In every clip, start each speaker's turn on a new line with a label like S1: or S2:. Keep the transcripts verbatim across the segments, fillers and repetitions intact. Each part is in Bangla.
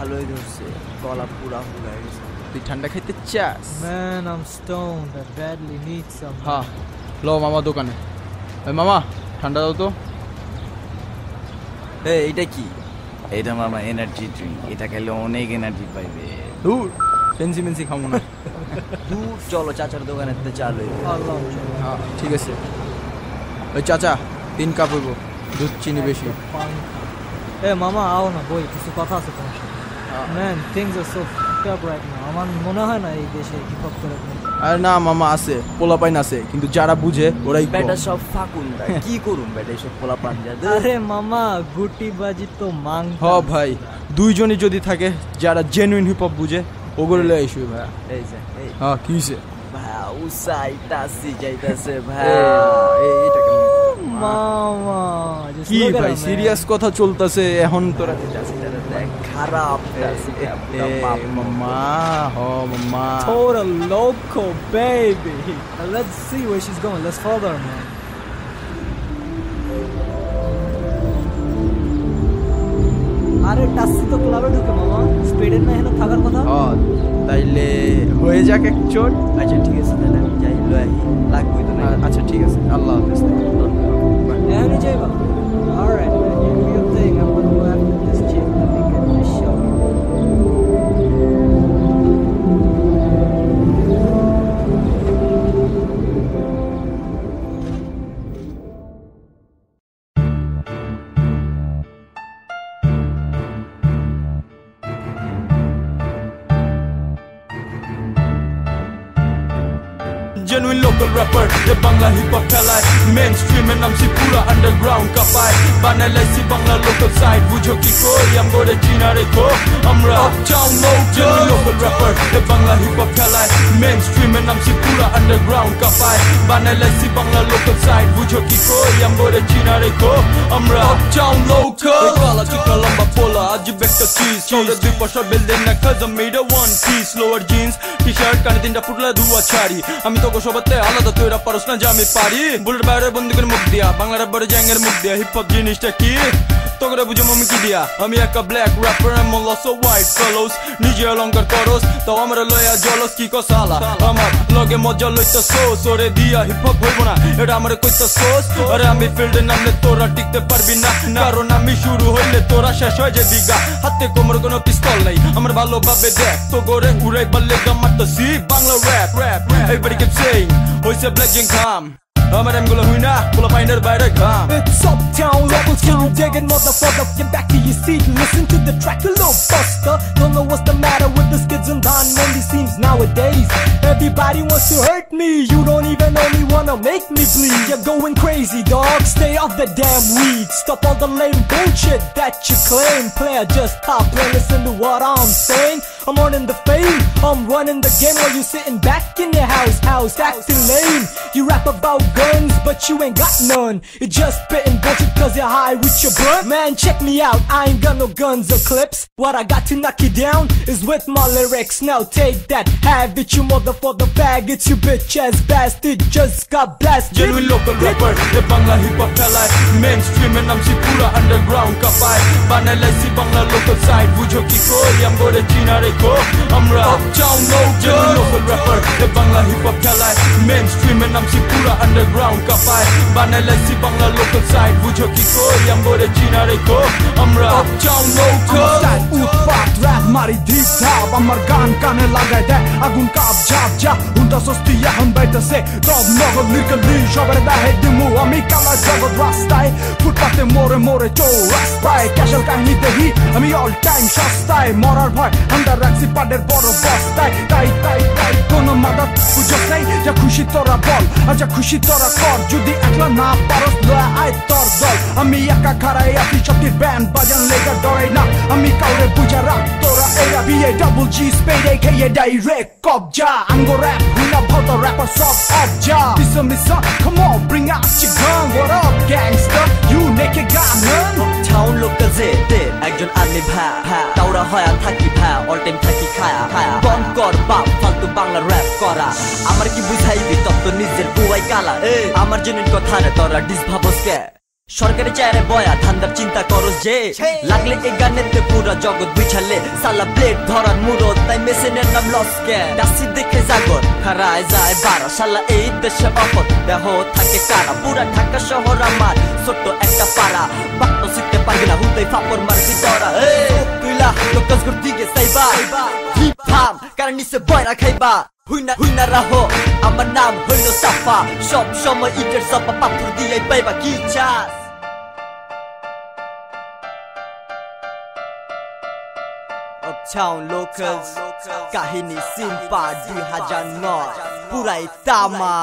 S1: ভালোই ধরছে, গলা পুরা ফুলে গেছে। তুই ঠান্ডা খাইতে চাস?
S2: Man, I'm stoned. I badly need some.
S1: হ্যাঁ, লো মামা দোকানে। ওই মামা ঠান্ডা দাও তো।
S3: এই এটা কি? এটা মামা এনার্জি ড্রিঙ্ক, এটা খেলে অনেক এনার্জি পাইবে।
S1: দূর ফেন্সি মেন্সি খাবো না।
S3: দূর চলো চাচার দোকানে চালু।
S1: হ্যাঁ ঠিক আছে। ওই চাচা তিন কাপ হইব, দুধ চিনি বেশি।
S2: এ মামা আও না, বই কিছু কথা আছে তোমার সাথে। Man, things are so fucked up right now. আমার মনে হয় না এই দেশে হিপ হপ করে।
S1: আরে না মামা আছে, পোলাপাইন আছে, কিন্তু যারা বুঝে ওরাই
S3: বেটা সব ফাকুন। কি করুন বেটা এসব পোলাপান যাদের?
S2: আরে মামা গুটি বাজি তো মাং।
S1: হ ভাই, দুইজনই যদি থাকে যারা জেনুইন হিপ হপ বুঝে ওগুলো লয়ে আইসু ভাই।
S3: এই যে এই
S1: হ্যাঁ কি হইছে
S3: ভাই? উসাইতাছি যাইতাছে ভাই।
S1: এই এটা কেমন
S2: মামা?
S1: কি ভাই সিরিয়াস কথা চলতেছে এখন তোরা
S3: খারাপ
S1: মামা? হ মামা
S2: Total loco baby. Let's see where she's going. Let's follow her, man. আরে টাসি তো ক্লাবে ঢুকে মামা, স্পিডের না এখানে থাকার কথা।
S1: হ্যাঁ তাইলে হয়ে যাক এক চোট।
S3: আচ্ছা ঠিক আছে, তাহলে আমি যাই লই লাগবে তো না।
S1: আচ্ছা ঠিক আছে, আল্লাহ হাফেজ।
S2: এখনই যাইবা? Alright man, you do your thing. I'm gonna go after this chick. Let me get this show.
S4: Genuine local rapper, the Bangla hip hop khalai, mainstream and namsi pura underground kapai, banalai si Bangla local side, bujho ki koi am gore china rekho, amra uptown local. Genuine local rapper, the Bangla hip hop khalai, mainstream and namsi pura underground kapai, banalai si Bangla local side, bujho ki koi am gore china rekho, amra uptown local. Kala chikna lamba pola, ajib ekta cheese, chowde dui pasha building na cause I made a one piece, lower jeans, t-shirt kane dinta putla dhua chari, ami to সবাতে আলাদা, তুই এরা পারস না যে আমি পারি। বুলেট বাইরে বন্দুকের মুখ দিয়া, বাংলা রাব্বারে জ্যাঙ্গের মুখ দিয়া, হিপ হপ জিনিসটা কি তোকে বুঝো আমি কি দিয়া? আমি একটা ব্ল্যাক র্যাপার, আমি লস অফ হোয়াইট ফেলোস, নিজে অলঙ্কার করস তাও আমরা লয়া জলস। কি কসালা আমার লগে মজা লইতা সোস, ওরে দিয়া হিপ হপ হইব না এটা আমার কইতা সোস। আরে আমি ফিল্ডে নামলে তোরা টিকতে পারবি না, কারণ আমি শুরু হইলে তোরা শেষ হয়ে যাবি গা। হাতে কোমর কোনো পিস্তল নাই, আমার ভালোভাবে দেখ তো গড়ে উড়াই বাল্লে গামারতাছি Bangla rap rap. Everybody keep saying, হইছে ব্ল্যাক জিং খাম, আমার এমগুলো হুই না পোলা পাইনের বাইরে ঘাম।
S5: It's uptown levels, can you dig it motherfucker? Get back to your seat, listen to the track, a little buster. Don't know what's the matter with the skids and Don Monday seems nowadays. Everybody wants to hurt me, you don't even only wanna make me bleed. You're going crazy dog, stay off the damn weed. Stop all the lame bullshit that you claim. Player just pop and listen to what I'm saying. I'm running the fame, I'm running the game while you sitting back in your house, house acting lame. You rap about guns, but you ain't got none. You just spitting bullshit cause you're high with your blunt. Man, check me out, I ain't got no guns or clips. What I got to knock you down is with my lyrics. Now take that, have it, you motherfucker faggots. You bitch ass bastard just got blasted.
S4: Genuine local rapper, the Bangla hip hop khalai, mainstream and namsi pura underground kapai, banalai si Bangla local side, bujho ki koi am gore china rekho, amra uptown local. Genuine local rapper, the Bangla hip hop khalai, mainstream and namsi pura underground kapai, banalai si Bangla local side, bujho ki koi am gore china rekho, amra uptown local.
S6: উৎপাত র‍্যাপ মারি ধিপ ধাপ, আমার গান কানে লাগাই দেয় আগুন কাপ ঝাপ যা হুন্ডা সস্তি এখন বাইতেছে দব নগর লিরকালি সবার দেহে দিমু আমি কালা জগৎ রাস্তায়, ফুটপাতে মোড়ে মোড়ে চৌ রাস্তায়, ক্যাশাল কাহিনী দেখি আমি অল টাইম সস্তায়, মরার ভয় হান্ডা রাখছি পাডের বড় বস্তায়, তাই তাই তাই কোনো মাদার পুজো নেই, যা খুশি তোরা বল আর যা খুশি তোরা কর, যদি একলা না পারস লয়া আয় তোর দল, আমি একা খাড়াই আছি সবটির ব্যান্ড বাজান লেগা ডরাই না, আমি কাউরে বুঝা রাখ তোরা এরা বিয়ে ডাবল জি স্পেড একে ডাইরেক্ট কবজা, আমগো র‍্যাপ হুইনা ভত র্যাপার সব অবজা, মিসা মিসা come on bring out your gun, what up gangster you naked got none.
S3: Town local যেতে একজন আর্মি ভা তাওরা হয়া থাকি ভা অল টাইম থাকি খায়া খায়া বন কর বাপ ফালতু বাংলা র‍্যাপ করা, আমার কি বুঝাইবি তত নিজের বুয়াই কালা, আমার জন্য কথা রে তোরা ডিস ভাবস কে সরকারি চেয়ারে বয়া ধান্দার চিন্তা করস যে লাগলে এই গানেতে পুরা জগৎ বিছালে সালা প্লেট ধরার মুরত তাই মেশিনের নাম লসকে ডাসি দেখে জাগর হারায় যায় বারো সালা এই দেশে অপর দেহ থাকে কারা পুরা ঢাকা শহর আমার ছোট্ট একটা পাড়া বাক্য শিখতে পারবি না হুতেই ফাপড় মারবি তোরা তুইলা লোকাস গুর দিকে সাইবা হিপ থাম কারণ নিচে বয়রা খাইবা হুইনা হুইনা রাহো আমার নাম হইল সাফা সব সময় ইটের সপা পাথর দিয়ে পাইবা কি চাস Uptown Locals কাহিনী সিম্পা দুই হাজার নয় পুরাই তামা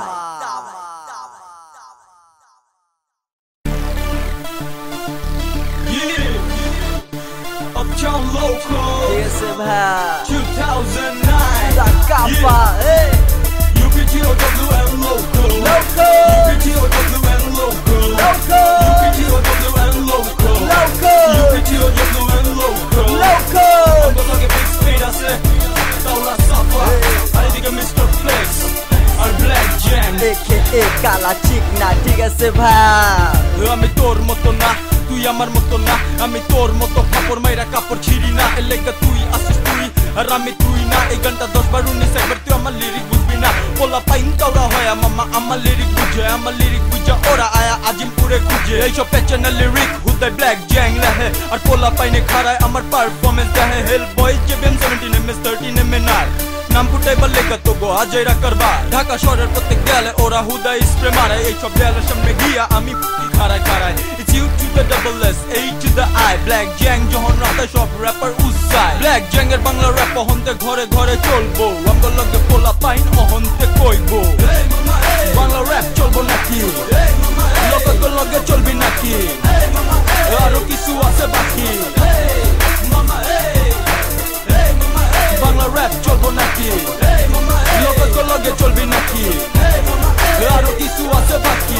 S4: Uptown Locals
S3: Yes, man.
S4: two thousand nine
S3: La Capa, hey.
S4: U P T O W N Local
S3: Local.
S4: U P T O W N Local
S3: Local.
S4: U P T O W N Local
S3: Local.
S4: U P T O W N Local
S3: Local.
S4: Cuando toque Big Speed hace Taula Safa Ahí diga mister Flex Al Black Jam
S3: A K A Kala Chikna, ঠিক আছে ভাই
S4: আমি তোর মতো না তুই আমার মতো না আমি তোর মতো কাপড় মাইরা কাপড় ছিড়ি না এর লেগা তুই আসিস তুই আর আমি তুই না এই গানটা দশ বার উনিশ একবার তুই আমার লিরিক বুঝবি না পোলা পাইন কাউরা হয় মামা আমার লিরিক বুঝে আমার লিরিক বুঝা ওরা আয়া আজিমপুরে খুঁজে এইসব পেছনে লিরিক হুদায় ব্ল্যাক জ্যাং রাহে আর পোলা পাইনে খারায় আমার পারফরমেন্স দেখে hell boy JBM seventeen M S thirteen M N আর নাম ফুটাইবার লেখা তো গো আজেরা করবার ঢাকা শহরের প্রত্যেক দেয়ালে ওরা হুদা স্প্রে মারে এইসব দেয়ালের সামনে গিয়া আমি খারায় খারায় It's U to the double S, A to the I Black Jang যখন রাতে সব র্যাপার উসাই Black Jang এর বাংলা র্যাপ অহন্তে ঘরে ঘরে চলবো আমগো লগে পোলা পাইন অহন্তে কইবো বাংলা র্যাপ চলবো নাকি লোকগো লগে চলবি নাকি আরো কিছু আছে বাকি বাংলা র্যাপ চলবো নাকি লোকগো লগে চলবি নাকি আরো কিছু আছে বাকি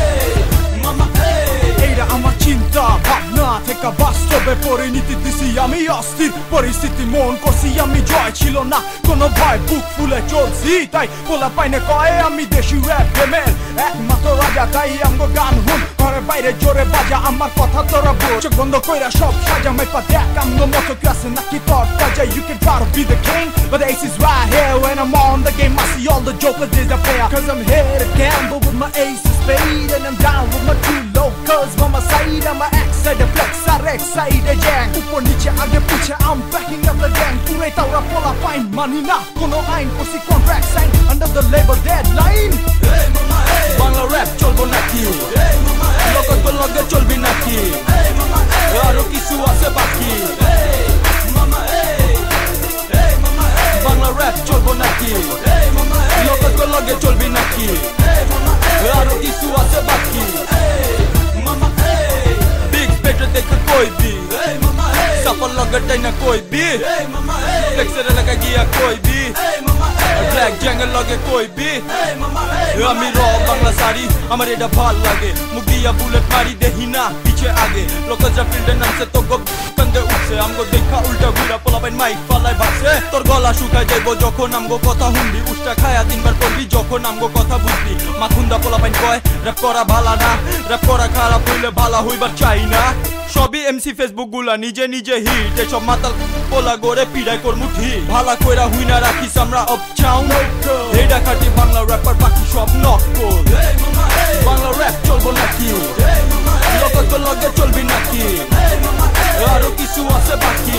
S6: এইটা আমার চিন্তা ভাবনা থেকে বাস্তবে পরিণতি দিছি আমি অস্থির পরিস্থিতি মন করছি আমি জয় ছিল না কোনো ভয় বুক ফুলে চলছি তাই পোলা পাইনে কয় আমি দেশি র্যাপ গেমের একমাত্র রাজা তাই আমগো গান হুন ঘরে বাইরে জোরে বাজা আমার কথা তোরা বোঝ চোখ বন্ধ কইরা সব সাজা মাইপা দেখ আমগো মতো ক্লাসে নাকি তোর কাজা you can try to be the king but the ace is right here when I'm on the game I see all the jokers disappear cause I'm here to gamble with my ace of spade and I'm down with my two locals mama side I'm a X-side a flex-side X-side a jang উপর নিচে আগে পিছে I'm backing up the gang পুরাই তাওরা পোলা পাইন মানি না কোনো আইন করছি contract sign under the label deadline
S4: Bangla rap চলবো নাকি লোকগো লগে চলবি নাকি আরো কিছু আছে বাকি বাংলা র্যাপ চলবো নাকি লোকগো লগে চলবি নাকি আরো কিছু আছে বাকি বিগ বেটার দেখে কই বি সাফল লগে টাইনা কই বি ফ্লেক্সের লাগা গিয়া কই বি ব্ল্যাক জ্যাঙ্গের লগে কই বি আমি র বাংলা শাড়ি আমার এটা ভাল লাগে মুখ দিয়া বুলেট মারি দেহি না পিছে আগে লোকজা ফিল্ডের নামছে তো গো কান্দে উঠছে আমগো দেখা উল্টা ঘুরা পোলাপাইন মাইক ফালাই ভাগছে তোর গলা শুকায় যাইব যখন আমগো কথা শুনবি উষ্টা খায়া তিনবার পড়বি যখন আমগো কথা বুঝবি মাখুন্দা পোলাপাইন কয় র্যাপ করা ভালা না র্যাপ করা খারাপ হইলে ভালা হইবার চাই না সবই এমসি ফেসবুক গুলা নিজে নিজে হিট এসব মাতাল পোলা গড়ে পিড়াই কর মুঠি ভালা কইরা হুইনা রাখিস আমরা আপটাউন এইটা খাটি বাংলা র্যাপার বাকি সব নকল বাংলা র্যাপ চলবো নাকি লোকগো লগে চলবি নাকি আরো কিছু আছে বাকি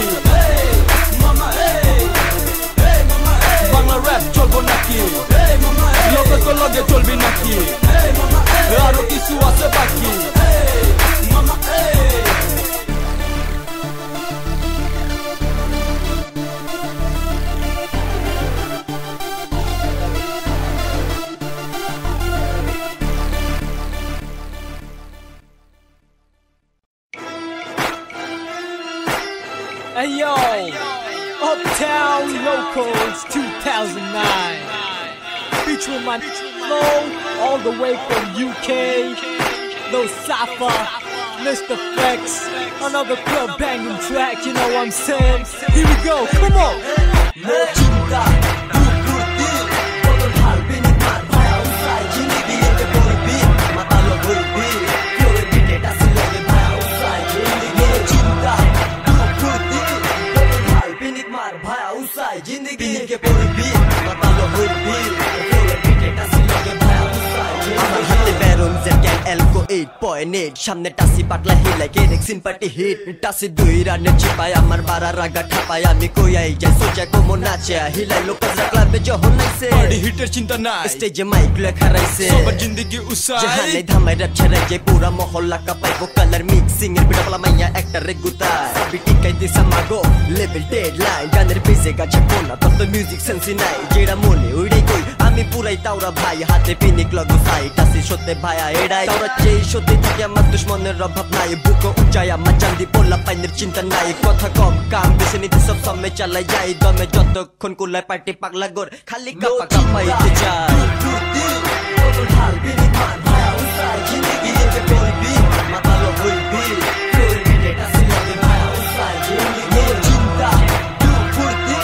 S4: বাংলা র্যাপ চলবো নাকি লোকগো লগে চলবি নাকি আরো কিছু আছে বাকি
S2: Hey yo, Uptown Locals two thousand nine, featuring my flow all the way from U K, Lil Safa, Mister Flex, another club banging track, you know what I'm saying? Here we go, come on!
S3: Eight point eight সামনে টাসি পাটলা হিলাই কে দেখছিন পার্টি হিট টাসি দুই রানে চিপায় আমার বারা রাগা ঠাপায় আমি কইয়াই যাই সোজা কোমো নাচে হিলাই লোকালরা ক্লাবে যখন নাইছে
S4: পার্টি হিটের চিন্তা নাই
S3: স্টেজে মাইক লেখা রাইছে
S4: সবার জিন্দেগি উসাই
S3: জাহানে ধামাই র‍্যাপ ছেড়ে যে পুরা মহল্লা কাঁপাইবো কালার মিক্সিং এর বিটা বলা মাইয়া একটা রেগুতা বিটি কাই দিছা মাগো লেভেল ডেডলাইন গানের বেজে গাছে কোনা তত মিউজিক সেন্সি নাই যেটা মনে ওইটাই কই আমি পুরাই তাওরা ভাই হাতে পিনিক লগো সাই টাসি সতে ভাইয়া এড়াই তাওরা যেই সতে থাকে আমার দুশ্মনের অভাব নাই বুকো উঁচাই আমার চান্দি পোলা পাইনের চিন্তা নাই কথা কম কাম বেশি নিতে সব সময় চালাই যাই দমে যতক্ষণ কুলায় পার্টি পাগলা গোর খালি কাপা কাপাইতে চাই ঢাল বিনি মান ভাইয়া উসাই জিন্দেগি এতে বলবি মাতালো হইবি ফ্লোরে মিটে টাসি লগে ভাইয়া উসাই জিন্দেগি চিন্তা দু ফুর্তি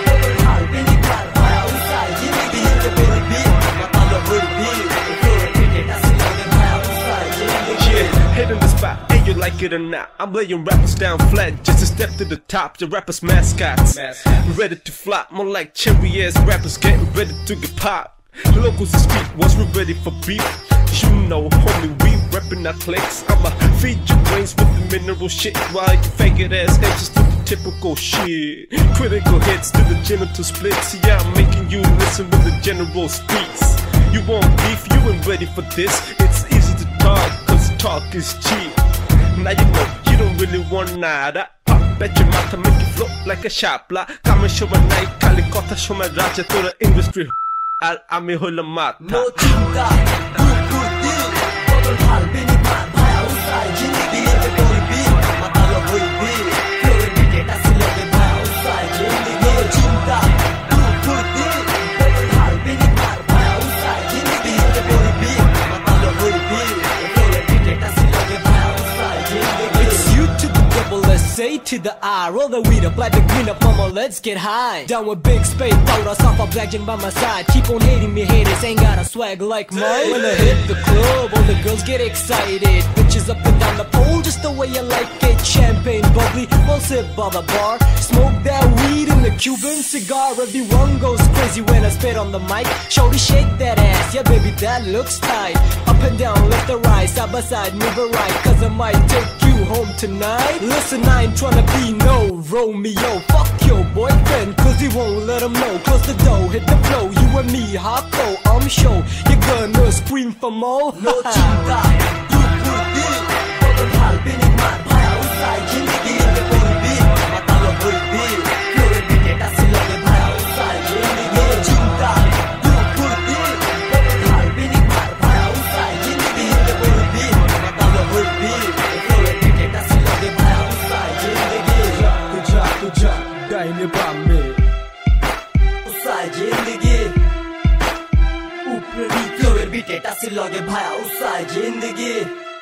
S3: ঢাল বিনি মান ভাইয়া উসাই জিন্দেগি এতে বলবি মাতালো হইবি ফ্লোরে মিটে টাসি লগে ভাইয়া উসাই জিন্দেগি
S7: Hitting the spot, and you like it or not. I'm laying rappers down flat, just a step to the top. The rappers mascots, ready to flop, more like cherry ass rappers getting ready to get popped. Locals is street, was we ready for beef? You know, homie, we reppin' our clicks. I'ma feed your brains with the mineral shit while you faggot ass answers to the typical shit. Critical hits to the genital splits. Yeah, I'm making you listen when the general speaks. You want beef, you ain't ready for this. It's easy to talk, cause talk is cheap. Now you know you don't really want nada. Pop at your mouth to make you float like a shapla. Come and show my night, kali kotha show my raja to the industry. Al ami hola mata.
S3: No chinta, du kurti, todo ঢাল বিনি মান ভাইয়া উসাই জিন্দেগি এতে বলবি মাতালো হইবি ফ্লোরে মিটে টাসি লগে ভাইয়া উসাই জিন্দেগি চিন্তা দু kurti, todo ঢাল বিনি মান ভাইয়া উসাই জিন্দেগি এতে বলবি মাতালো হইবি ফ্লোরে মিটে টাসি লগে ভাইয়া উসাই জিন্দেগি
S2: It's you to the double S A to the I. Roll the weed up like the green up, mama, let's get high. Down with big spade, throw us off a black gym by my side. Keep on hating me, haters ain't got a swag like mine. When I hit the club, all the girls get excited. Bitches up and down the pole, just the way I like it. Champagne bubbly, we'll sit by the bar. Smoke that weed in the Cuban cigar. Everyone goes crazy when I spit on the mic. Shorty shake that ass, yeah baby that looks tight. Up and down, left and right, side by side, move it right. Cause I might take you home tonight. Listen, I ain't tryna be no Romeo. Fuck your boyfriend, cause he won't let him know. Close the door, hit the flow, you and me, hot though, I'm sure you're gonna scream for more.
S3: No chinta, du kurti, todo ঢাল বিনি মান ভাইয়া উসাই জিন্দেগি এতে বলবি মাতালো হইবি ফ্লোরে মিটে টাসি লগে ভাইয়া উসাই জিন্দেগি চিন্তা দু kurti, todo ঢাল বিনি মান ভাইয়া উসাই জিন্দেগি এতে বলবি মাতালো হইবি ফ্লোরে মিটে টাসি লগে ভাইয়া উসাই জিন্দেগি
S6: तुझा तुझा दाहिने बाम में
S3: উসাই জিন্দেগি উপরে ফ্লোরে মিটে টাসি লগে ভাইয়া উসাই জিন্দেগি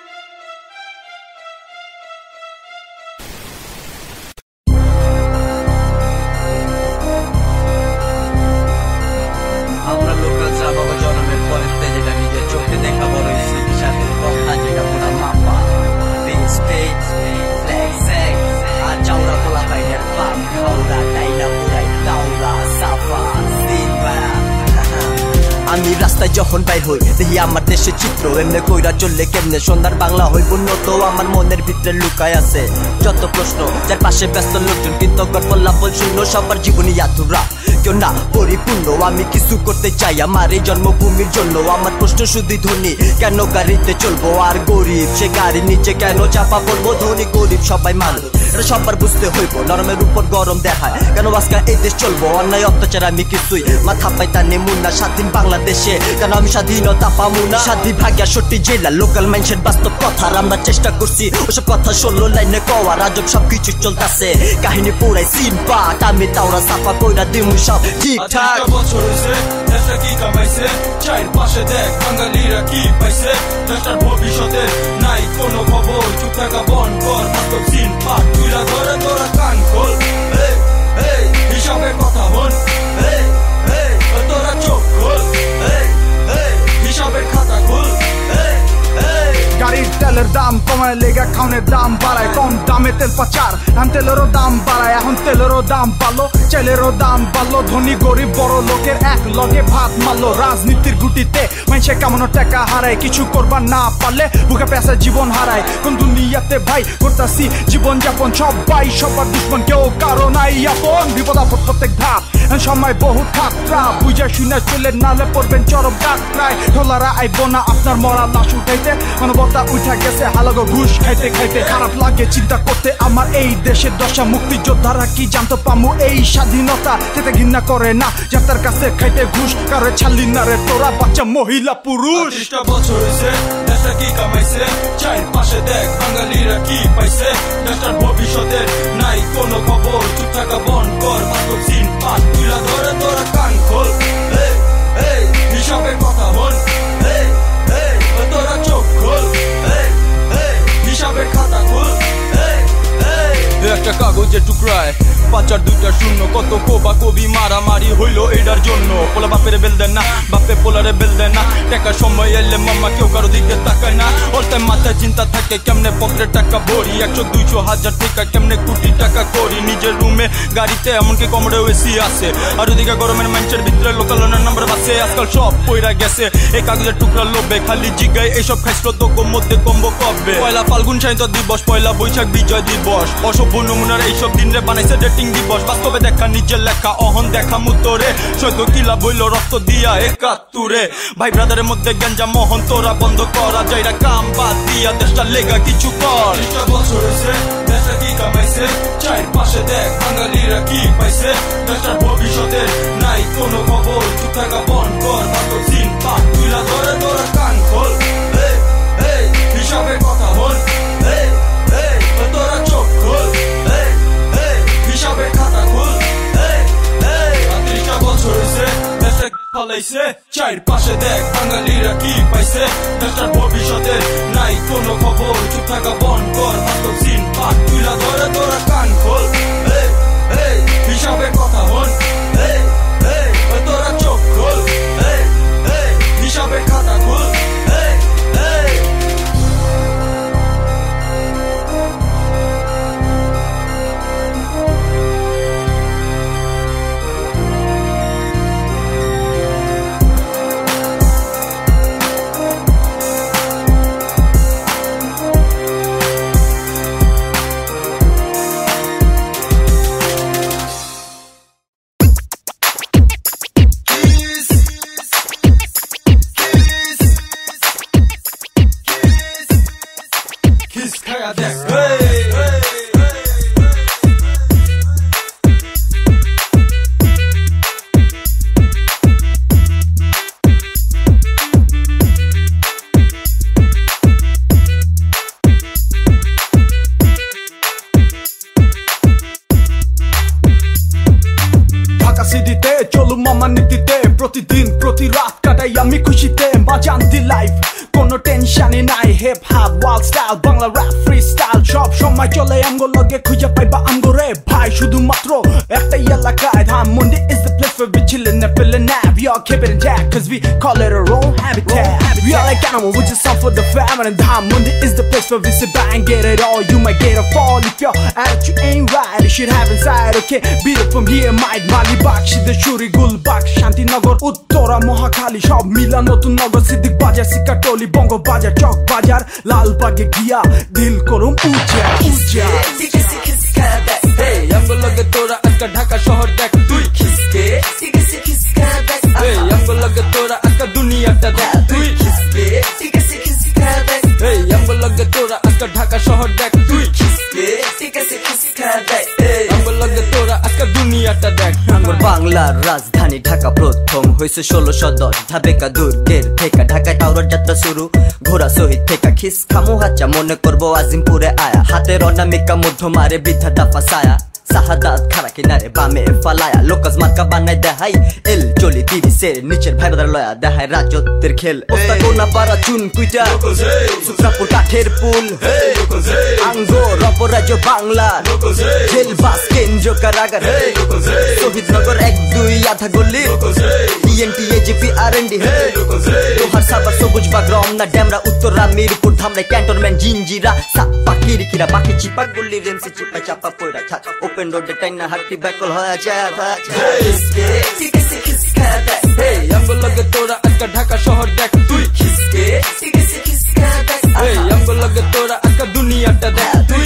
S3: আমরা লোকাল চা বাবা জন্মের পরের যেটা নিজের চোখে দেখা বড় সাথে কথা যেটা পুরা মাপা বিচ পেজ ফ্ল্যাগ স্যাগ আর চাউরা পোলা বাইনের পাপ খাওয়া টাইলা পুরাই দাওলা সাফা সিনবা আমি রাস্তায় যখন বাইর হই দেখি আমার দেশের চিত্র এমনি কইরা চললে কেমনে সন্ধ্যার বাংলা হইব উন্নত আমার মনের ভিতরে লুকায় আছে যত প্রশ্ন যার পাশে ব্যস্ত লোকজন কিন্তু ফলাফল শূন্য সবার জীবনী আধুরা কেউ না পরিপূর্ণ আমি কিছু করতে চাই আমার এই জন্মভূমির জন্য আমার প্রশ্ন শুধু ধনী কেন গাড়িতে চলবো আর গরিব সে গাড়ির নিচে কেন চাপা পড়বো ধনী গরিব সবাই মানুষ এটা সবার বুঝতে হইব নরমের উপর গরম দেখায় কেন আজকে এই দেশ চলবো অন্যায় অত্যাচার আমি কিছুই মাথা পাইতা নেমু না স্বাধীন বাংলাদেশে কেন আমি স্বাধীনতা পামু না স্বাধীন ভাগ্যা সত্যি জেলা লোকাল মানুষের বাস্তব কথার আমরা চেষ্টা করছি ওসব কথা ষোলো লাইনে কওয়া রাজব সবকিছু চলতেছে কাহিনী পুরাই সিন পাট আমি তাওরা সাফা কইরা দিমু সব ঠিকঠাক
S4: বছর হয়েছে দেশটা কি কামাইছে চাইর পাশে দেখ বাঙালিরা কি পাইছে দেশটার ভবিষ্যতে নাই কোনো খবর চুপ থাকা বন কর বাস্তব সিন পাট তুইরা ধরে তোরা কান খোল হিসাবের কথা হন তোরা চোখ খোল হিসাবের খাতা খোল
S6: গাড়ির তেলে চালের দাম কমায় লেগা খাওনের দাম বাড়ায় কম দামে তেল পাচার এখন তেলেরও দাম বাড়ায় এখন তেলেরও দাম বাড়লো চালেরও দাম বাড়লো ধনী গরিব বড় লোকের এক লগে ভাত মারলো রাজনীতির গুটিতে মানুষে কেমন টাকা হারায় কিছু করবার না পারলে বুকে পেশা জীবন হারায় কোন দুনিয়াতে ভাই করতাছি জীবন যাপন সবাই সবার দুশ্মন কেউ কারো নাই আপন বিপদ আপদ প্রত্যেক ধাপ সময় বহু খাতরা বুঝা শুনে চলে নালে পড়বেন চরম যাত্রায় ঢোলারা আইব না আপনার মরা লাশ উঠাইতে মানবতা উঠা গেছে হালাগো ঘুষ খাইতে খাইতে খারাপ লাগে চিন্তা করতে আমার এই দেশের দশা মুক্তিযোদ্ধারা কি জানতো পামু এই স্বাধীনতা যেতে ঘৃণা করে না যাতার কাছে খাইতে ঘুষ কারে ছাড়লি না রে তোরা বাচ্চা মহিলা পুরুষ
S4: বছর হয়েছে দেশটা কি কামাইছে চাই পাশে দেখ বাঙালিরা কি পাইছে দেশটার ভবিষ্যতের নাই কোনো খবর চুপ থাকা বন কর বাস্তব সিন পাঠ তুলা ধরে তোরা কান খোল হিসাবের কথা বল তোরা চোখ খোল হিসাবের খাতা খোল একটা কাগজের টুকরায় পাঁচার দুইটা শূন্য কত কোবা কবি মারামারি হইলো এটার জন্য পোলা বাপের বেল দেন না বাপে পোলারে বেল দেন না টাকার সময় এলে মাম্মা কেউ কারো দিকে তাকায় না অল টাইম মাথায় চিন্তা থাকে কেমনে পকেটে টাকা ভরি একশো দুইশো হাজার টাকা কেমনে কোটি টাকা করি নিজের রুমে গাড়িতে এমনকি কমরেও এসি আছে আর ওদিকে গরমের মানুষের ভিতরে লোকাল নাম্বার বাসে আজকাল সব পইরা গেছে এই কাগজের টুকরা লোভে খালি জিগায় এইসব খাইছিল তো কম মধ্যে কমবো কবে পয়লা ফাল্গুন সাহিত্য দিবস পয়লা বৈশাখ বিজয় দিবস অসভ্য নমুনার এইসব দিনরে বানাইছে ডেটিং দিবস বাস্তবে দেখা নিজের লেখা অহন দেখা মুতরে সৈত কিলা বইল রক্ত দিয়া একাত্তরে ভাই ব্রাদারের মধ্যে গেঞ্জা মোহন তোরা বন্ধ করা যাইরা কাম বাদ দিয়া দেশটা লেগা কিছু কর বছর হয়েছে দেশটা কি কামাইছে চাই পাশে দেখ বাঙালিরা কি পাইছে দেশটার ভবিষ্যতের নাই কোনো খবর চুপ থাকা বন কর বাস্তব সিন পাঠ তুলা ধরে তোরা কান খোল হিসাবের কথা বল তোরা চোখ খোল হিসাবের খাতা খোল ত্রিশটা বছর হয়েছে দেশটা ফলাইছে চাইর পাশে দেখ বাঙালিরা কি পাইছে দেশটার ভবিষ্যতের নাই কোনো খবর চুপ থাকা বন কর বাস্তব সিন পাঠ তুলা ধরে তোরা কান খোল হিসাবের কথা বল তোরা চোখ খোল হিসাবের খাতা খোল প্রতিদিন প্রতি রাত কাটাই আমি খুশিতে বাজান দি লাইফ কোনো টেনশনই নাই hip hop world style Bangla rap freestyle সব সময় চলে আমগো লগে খুঁজে পাইবা আমগো রে ভাই শুধুমাত্র একটাই এলাকায় Dhanmondi is the place where we chillin' and feelin' now we all keep it in jack cause we call it our own habitat we are like animal we just song for the family and Dhanmondi is the place where we sit back and get it all you might get a fall if your attitude ain't right it should have inside okay beat it from here might Malibagh Siddheshwari Gulbagh Shantinagar Uttara Mohakhali সব মিলা নতুন নগর সিদ্দিক বাজার সিকাটলি বঙ্গ বাজার চক বাজার লালবাগে গিয়া দিল করুম উজা উজা Hey, আমগো লগে তোরা আজকা ঢাকা শহর দেখ তুই খিসকে Hey, আমগো লগে তোরা আজকা দুনিয়াটা দেখ তুই খিসকে Hey, আমগো লগে তোরা আজকা ঢাকা শহর দেখ তুই খিসকে Hey, আমগো লগে তোরা আজকা দুনিয়াটা দেখ
S3: আমার বাংলার রাজধানী ঢাকা প্রথম হইছে ষোলোশো দশ ধাবেকা দুর্গের থেকে ঢাকায় টাওয়ার যাত্রা শুরু ঘোড়া শহীদ থেকে খিস খামু হাচা মনে করবো আজিমপুরে আয়া হাতের অনামিকা মধ্য মারে বৃদ্ধা দাফা সায়া শাহাদাত খারা কিনারে বামে ফালায়া লোকাস মার্কা বানাই দেখাই এল চলি দিবিসের নিচের ভাই বাদার লয়া দেখাই রাজত্বের খেল ওস্তা কোনা পারা চুন কুইটা সুত্রাপুর কাঠের পুল আঙ্গো রপরাজ্য বাংলা জেল বাস কেন্দ্র কারাগার শহীদনগর এক দুই আধা গল্লি টিএনটি এজিপি আর এন ডি লোহার সাবার সবুজ বাগ রমনা ড্যামরা উত্তরা মিরপুর ধামরাই ক্যান্টনমেন্ট জিঞ্জিরা সাপ্পা কিরিকিরা বাকি চিপা গল্লি রেমসে চিপা চাপা পয়রা থাক ওপেন রোডে টাইনা হাঁটি ব্যাকল হয়ে যায়
S4: আমগো লগে তোরা আজকে ঢাকা শহর দেখ তুই আমগো লগে তোরা আজকে দুনিয়াটা দেখ তুই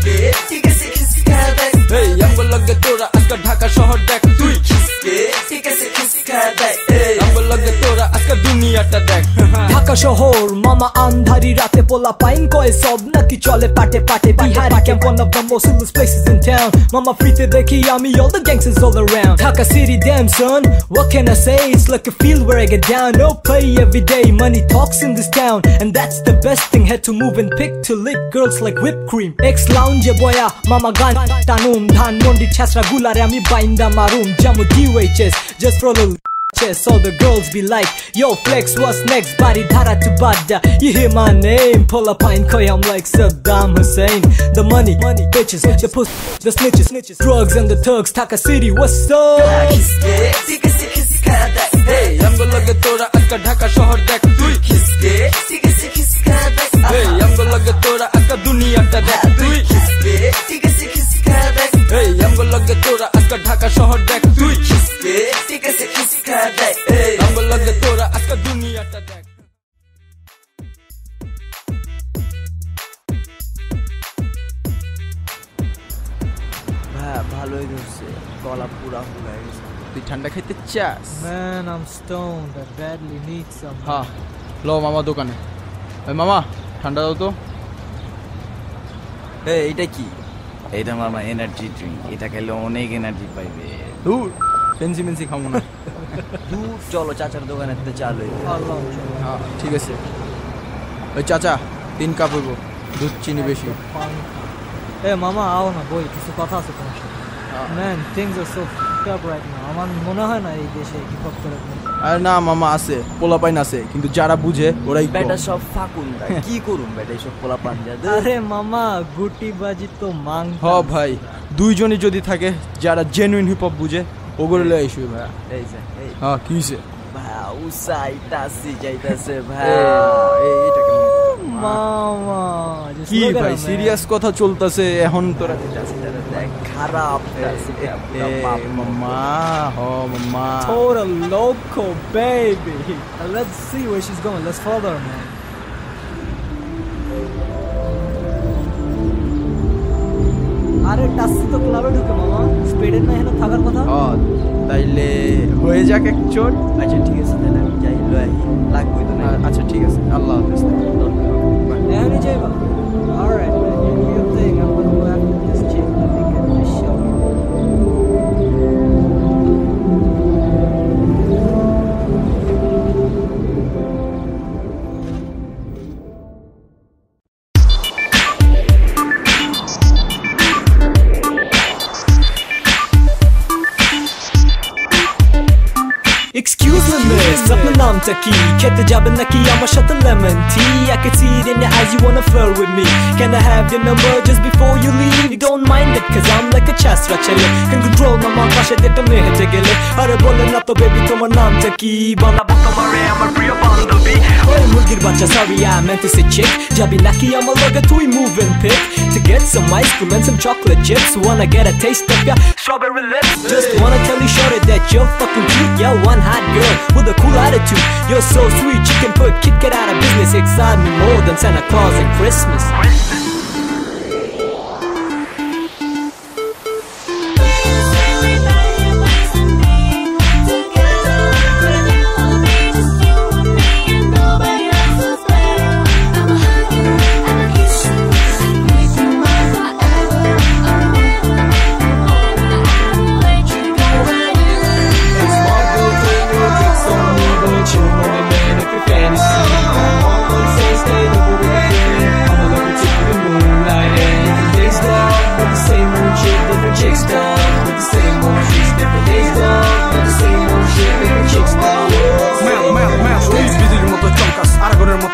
S4: আমগো লগে তোরা আজকে ঢাকা শহর দেখ তুই আমগো লগে তোরা আজকে দুনিয়াটা দেখ
S5: ঢাকা শহর মামা আন্ধারি রাতে পোলা পাইন কয় সব নাকি চলে পাটে পাটে Bihar camp one of the most illest places in town mama ফ্রিতে দেখি আমি all the gangsters all around Dhaka city damn son what can I say it's like a field where I get down no play every day money talks in this town and that's the best thing had to move and pick to lick girls like whipped cream ex lounge boya mama gan tanum dhan mondi chasra gulare ami bainda marum jamu D H S just for a little chest all the girls be like yo flex what's next body dhara to bada you hear my name pull up pine koy I'm like Saddam Hussein the money money bitches the pussy the snitches snitches drugs and the thugs Dhaka city what's up
S4: hey আমগো লগে তোরা আজকে ঢাকা শহর দেখ তুই hey আমগো লগে তোরা আজকে দুনিয়াটা দেখ তুই hey আমগো লগে তোরা আজকে ঢাকা শহর দেখ তুই আমগো লগে তোরা আজকে দুনিয়াটা দেখ
S1: হ্যাঁ ভালোই ধরছে গলা পুরা হয়ে গেছে তুই ঠান্ডা খাইতে চাস
S2: Man, I'm stoned. I badly need some.
S1: হ্যাঁ লো মামা দোকানে ওই মামা ঠান্ডা দাও তো
S3: এই এটা কি
S8: এটা মামা এনার্জি ড্রিঙ্ক এটা খেলে অনেক এনার্জি পাইবে
S1: দূর পেন্সি মেন্সি খাবো না
S3: দূর চলো চাচার দোকানে তো চালু
S1: হ্যাঁ ঠিক আছে ওই চাচা তিন কাপ হইব দুধ চিনি বেশি
S2: Hey, mama, আও না বই কিছু কথা আছে তোমার সাথে Man, things are so fucked up right now. আমার মনে হয় না এই দেশে কি করতে রাখবে
S1: আরে না মামা আছে পোলাপাইন আছে কিন্তু যারা বুঝে ওরাই
S3: বেটা সব ফাকুন কি করুন বেটা এইসব পোলা পাঞ্জা
S2: আরে মামা গুটি বাজি তো মাং
S1: হ ভাই দুইজনই যদি থাকে যারা জেনুইন হিপ হপ বুঝে ওগুলো লয়ে আইসু ভাই
S3: এই যে এই
S1: হ্যাঁ কি হইছে
S3: ভাই উসাইতাছি যাইতাছে ভাই
S1: এইটা কেমন
S2: মামা
S1: কি ভাই সিরিয়াস কথা চলতেছে এখন তোরা
S3: খারাপ
S1: মামা হ মামা
S2: Total loco baby. Uh, let's see where she's going. Let's follow her, man. আরে টাসি তো ক্লাবে ঢুকে মামা স্পিডের না এখানে থাকার কথা
S1: হ্যাঁ তাইলে হয়ে যাক এক চোট
S3: আচ্ছা ঠিক আছে তাহলে আমি যাই লই লাগবে তো না
S1: আচ্ছা ঠিক আছে আল্লাহ হাফেজ
S2: এখানে যাইবা alright man you do your thing I'm gonna go after this chick let me get this show
S5: Excuse me miss, আপনার নামটা কি? খেতে যাবেন নাকি আমার সাথে lemon tea? I can see it in your eyes, you wanna flirt with me. Can I have your number just before you leave? You don't mind it cause I'm like a chasra chale. Can control my mouth, পাশে যেতে মেহেতে গেলে আরে বলে না তো baby তোমার নামটা কি? বানাবো তোমারে আমার প্রিয় বান্ধবী ওই মুরগির বাচ্চা sorry I meant to say chick যাবি নাকি আমার লগে তুই move and pick to get some ice cream and some chocolate chips wanna get a taste of your strawberry lips just wanna tell you shorty that you're fucking cute you're one hot girl with a cool attitude you're so sweet you can put Kit Kat out of business excite me more than Santa Claus and Christmas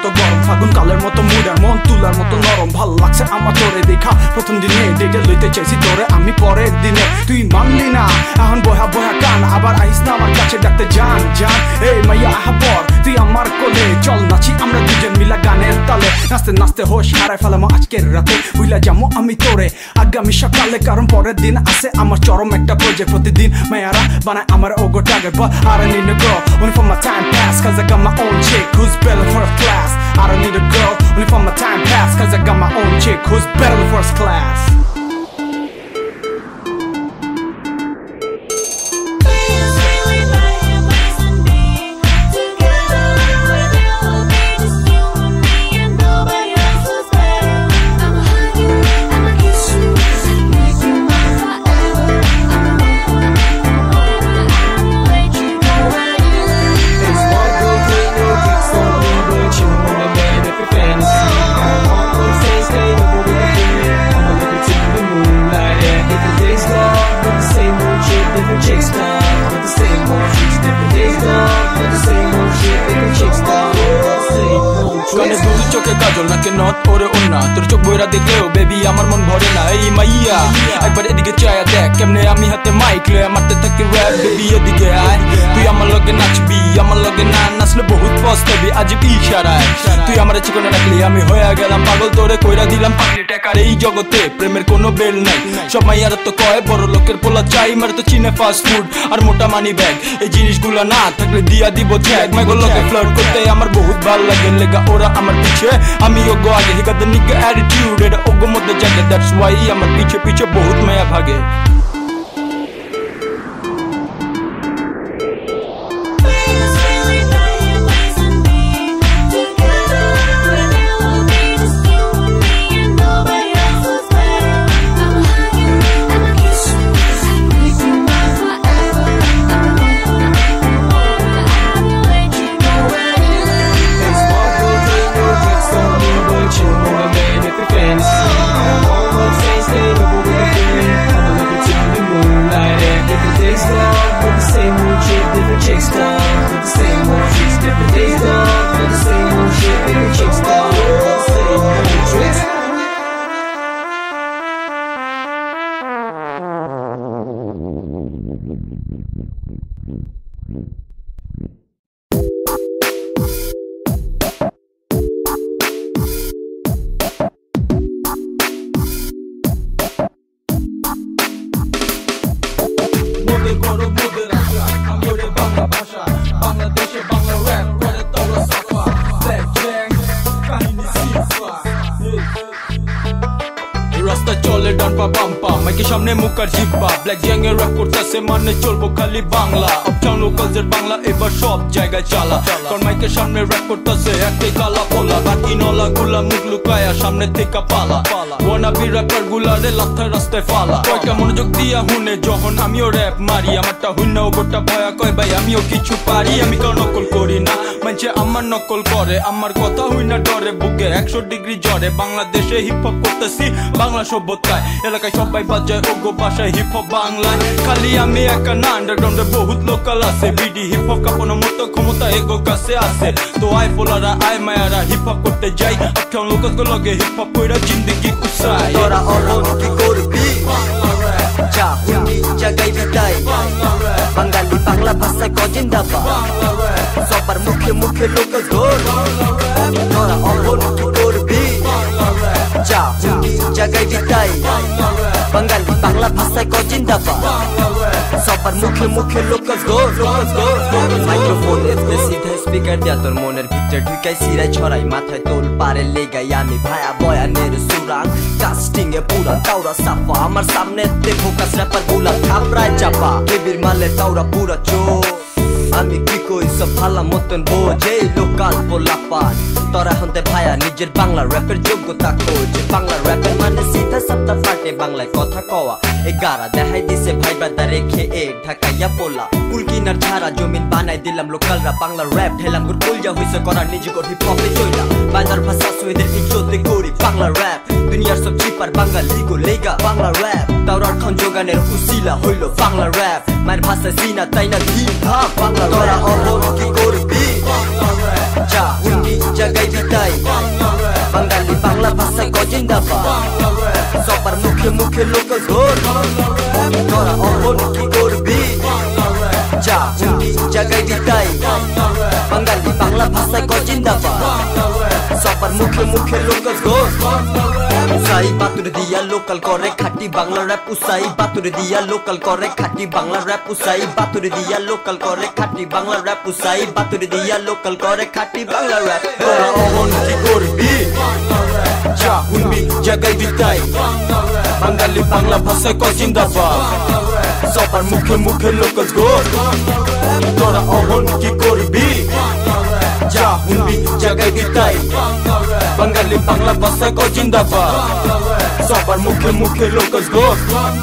S6: মতো গরম ফাগুন কালের মতো মুড আর মন তুলার মতো নরম ভাল লাগছে আমার তোরে দেখা প্রথম দিনে ডেটে লইতে চাইছি তোরে আমি পরের দিনে তুই মানলি না এখন বহা বহা কান আবার আইস না আমার কাছে ডাকতে জান জান এই মাইয়া আহা পর তুই আমার কোলে চল নাচি আমরা দুজন মিলা গানের তালে নাচতে নাচতে হোশ হারাই ফেলামো আজকের রাতে বুইলা যাবো আমি তোরে আগামী সকালে কারণ পরের দিন আছে আমার চরম একটা প্রজেক্ট প্রতিদিন মায়ারা বানায় আমার ওগো target but I don't need a girl only for my time pass cause I got my own chick who's better first class I don't need a girl only for my time pass cause I got my own chick who's better than first class
S4: কানে দুল চোখে কাজল নাকে নথ পরে ওন্না তোর চোখ বইরা দেখলেও বেবি আমার মন ভরে না এই মাইয়া একবার এদিকে চায়া দেখ কেমনে আমি হাতে মাইক লয়ে মারতে থাকি র‍্যাপ বেবি এদিকে আয় তুই আমার লগে নাচবি আমার লগে না নাচলে বহুত পস্তাবি আজব ইশারায় তুই আমার চিকনে রাখলি আমি হয়ে গেলাম পাগল তোরে কইরা দিলাম পাগলি টাকার এই জগতে প্রেমের কোনো বেল নাই সব মাইয়ারা তো কয় বড় লোকের পোলা চাই মারে তো চিনে ফাস্ট ফুড আর মোটা মানি ব্যাগ এই জিনিসগুলো না থাকলে দিয়া দিব ঠ্যাক মাইগো লগে ফ্লার্ট করতে আমার বহুত ভালো লাগে লেগা ওরা আমার পিছে আমি ওগো আগে he got the nigga attitude এটা ওগো মধ্যে জাগে দ্যাটস ওয়াই আমার পিছে পিছে বহুত মায়া ভাগে রাস্তা চলে ডান পা বাম পা মাইকের সামনে মুখ আর জিব্বা ব্ল্যাক গ্যাং এর র‍্যাপ করতেছে মানে চলবো খালি বাংলা আপটাউন লোকালসের বাংলা এবার সব জায়গায় চালা কারণ মাইকের সামনে র‍্যাপ করতেছে একটাই কালা পোলা বাকি নলা গুলা মুখ লুকায়া সামনে থেকে পালা ওয়ানাবি র্যাপার গুলারে লাথার রাস্তায় ফালা কয়টা মনোযোগ দিয়া হুনে যখন আমিও র‍্যাপ মারি আমারটা হুইনাও গোটা ভয়া কয় ভাই আমিও কিছু পারি আমি কারো নকল করি না মানছে আমার নকল করে আমার কথা হুইনা ডরে বুকে একশো ডিগ্রি জ্বরে বাংলাদেশে হিপ হপ করতেছি বাংলা সভ্যতায় এলাকায় সবাই বাজায় ওগো ভাষায় হিপ হপ বাংলায় খালি আমি একা না আন্ডারগ্রাউন্ডে বহুত লোকাল আছে বিডি হিপ হপ কাপনের মতো ক্ষমতা এগো কাছে আছে তো আই ফোলারা আই মায়ারা হিপ হপ করতে যাই আপটাউন লোকালস লগে হিপ হপ কইরা জিন্দেগি উসাই
S3: তোরা অবন কি করবি যা হুন্ডি জায়গায় বিদায় বাঙালি বাংলা ভাষায় কজিন্দাবা সবার মুখে মুখে লোকালস গোল তোরা অবন কি করবি যা হুন্ডি জায়গায় বিদায় বাঙালি বাংলা ভাষায় কজিন্দাবা সবার মুখে মুখে লোকালস গোল লোকালস গোল মাইক্রোফোন এতে সিধা স্পিকার দিয়া তোর মনের ভিতর ঢুকাই সিরাই ছড়াই মাথায় তোল পারে লেগাই আমি ভায়া বয়ানের সুরাং কাস্টিং এ পুরা তাওরা সাফা আমার সামনে তে ফোকাস র্যাপার গুলা থাপড়ায় চাপা বেবির মালে তাওরা পুরা চোর আমি কি কই সব ভালা মতন বোঝে লোকাল পোলাপান তোরা হতে ভায়া নিজের বাংলা র্যাপের যোগ্যতা খোঁজে বাংলা র্যাপের মানে সিধা সপ্তাহ ফাটে বাংলায় কথা কওয়া এ গারা দেখাই দিছে ভাই বাদা রেখে এ ঢাকাইয়া পোলা কুলকিনার ছাড়া জমিন বানাই দিলাম লোকালরা বাংলা র্যাপ ঢেলাম গুর কলজা হইছে করা নিজে গো হিপ হপে চইলা বাজার ভাষা সুইদের ইজ্জতে করি বাংলা র্যাপ দুনিয়ার সব চিপার বাঙালি গো লেগা বাংলা র্যাপ তাওরার খন যোগানের উসিলা হইল বাংলা র্যাপ মায়ের ভাষা সিনা তাই না ধীম ধাম বাংলা তোরা অবন কি করবি যা হুন্ডি জায়গায় বিতাই বাঙালি বাংলা ভাষায় কয় জিন্দাবাদ সবার মুখে মুখে লোকাল ঘোর তোরা অহন কি করবি যা হিন্দি জায়গায় বিতাই বাঙালি বাংলা ভাষায় কয় জিন্দাবাদ সবার মুখে মুখে লোকাল ঘোর উসাই বাতুরে দিয়া লোকাল করে খাঁটি বাংলা র‍্যাপ উসাই বাতুরে দিয়া লোকাল করে খাঁটি বাংলা র‍্যাপ উসাই বাতুরে দিয়া লোকাল করে খাঁটি বাংলা র‍্যাপ উসাই বাতুরে দিয়া লোকাল করে খাঁটি বাংলা র‍্যাপ তোরা অমন কি করবি যা হিন্দি জায়গায় বিতাই বাঙালি বাংলা ভাষায় কয় জিন্দাবাদ সবার মুখে মুখে লোকাল ঘোর তোরা অমন কি করবি যা হিন্দি জায়গায় বিতাই বাঙালি বাংলা ভাষায় কয় জিন্দাবাদ সবার মুখে মুখে লোকাল ঘোর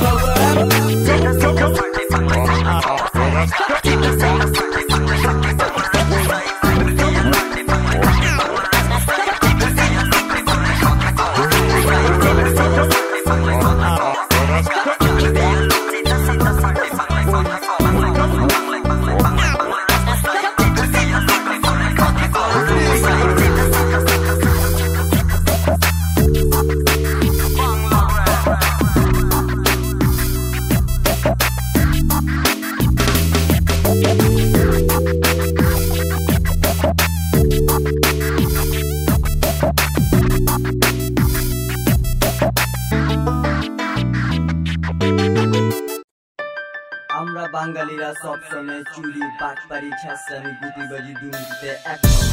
S3: আমরা বাঙালিরা সব সময় চুরি বাটপারি ছাসামি গুটিবাজি দুর্নীতিতে একমত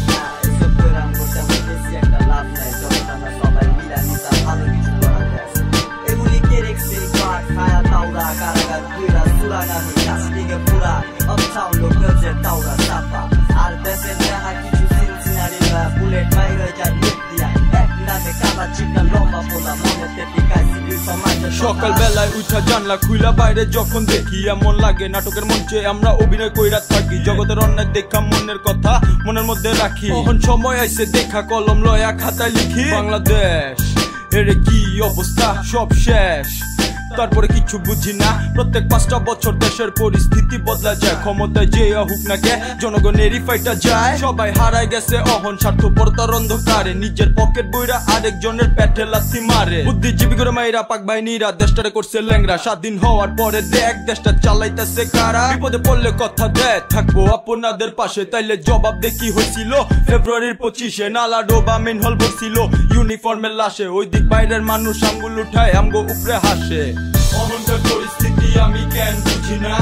S3: এসব করে আমরা বেশি একটা লাভ নাই যখন আমরা সবাই মিলামিশা ভালো কিছু করাতে আসি এগুলি কেরেক্সি পাট খায়া তাওরা কারাগার কুইরা সুরাগানি কাস্টিকে পুরা আপটাউন লোকালসের তাওরা সাপা আর দেশের দেখা কিছু সিনসিনারিরা বুলেট বাইরে যায় লুট দিয়া এক নামে কালা চিকনা লম্বা পোলা মনেতে টিকায় সিভিল সমাজের
S4: সকাল বেলায় উঠা জানলা খুইলা বাইরে যখন দেখি এমন লাগে নাটকের মঞ্চে আমরা অভিনয় কইরা থাকি জগতের অন্যায় দেখা মনের কথা মনের মধ্যে রাখি তখন সময় আইছে দেখা কলম লয়া খাতায় লিখি বাংলাদেশ এর কি অবস্থা সব শেষ তারপরে কিছু বুঝি না প্রত্যেক পাঁচটা বছর দেশের পরিস্থিতি বদলা যায় ক্ষমতায় যে হোক না কে জনগণেরই ফাইটা যায় সবাই হারায় গেছে অহন স্বার্থপরতার অন্ধকারে নিজের পকেট বইরা আরেকজনের পেটে লাথি মারে বুদ্ধিজীবী করে মাইরা পাক বাহিনীরা দেশটারে করছে ল্যাংরা স্বাধীন হওয়ার পরে দেখ দেশটা চালাইতেছে কারা বিপদে পড়লে কথা দেয় থাকবো আপনাদের পাশে তাইলে জবাব দেখি হয়েছিল ফেব্রুয়ারির পঁচিশে নালা ডোবা মেন হল ভরছিল ইউনিফর্মের লাশে ওই দিক বাইরের মানুষ আঙ্গুল উঠায় আমগো উপরে হাসে অহংকার পরিস্থিতি আমি কেন বুঝি না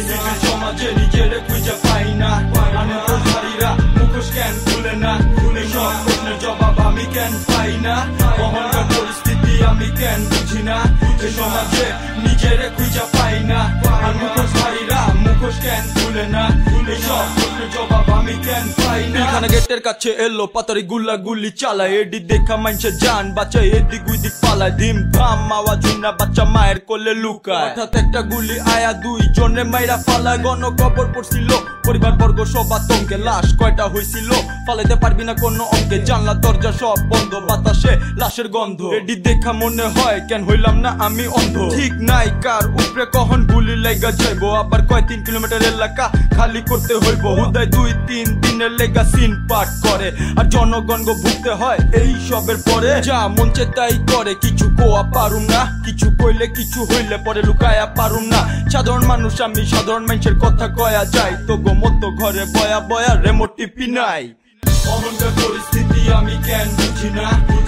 S4: সমাজে নিজের খুঁজে পাই না আনন্দধারীরা মুখোশ কেন খুলে না খুলে সব প্রশ্নের জবাব আমি কেন পাই না অহংকার পরিস্থিতি আমি কেন বুঝি না সমাজে নিজের খুঁজে পাই না আনন্দধারীরা মুখোশ কেন খুলে না খুলে সব প্রশ্নের জবাব আমি কেন পাই না এখানে গেটের কাছে এলো পাতারি গুল্লা গুলি চালায় এডি দেখা মানছে জান বাচ্চা এদিক ওইদিক পালায় ধিম ধাম আওয়াজ না বাচ্চা মায়ের কোলে লুকায় হঠাৎ একটা গুলি আয়া দুই জনে মাইরা ফালায় গণ খবর পড়ছিল পরিবার বর্গ সব আতঙ্কে লাশ কয়টা হয়েছিল ফালাইতে পারবি না কোনো অঙ্কে জানলা দরজা সব বন্ধ বাতাসে লাশের গন্ধ এডি দেখা মনে হয় কেন হইলাম না আমি অন্ধ ঠিক নাই কার উপরে কখন গুলি লাগা যাইবো আবার কয় তিন কিলোমিটার এলাকা খালি করতে হইব হুদায় দুই তিন দিনের লেগা সিন পাঠ করে আর জনগণ গো ভুগতে হয় এই সবের পরে যা মঞ্চে তাই করে কিছু কোয়া পারুম না কিছু কইলে কিছু হইলে পরে লুকায়া পারুম না সাধারণ মানুষ আমি সাধারণ মানুষের কথা কয়া যায় তো গো মতো ঘরে বয়া বয়া রেমোট টিপি নাই অহংকার পরিস্থিতি আমি কেন বুঝি না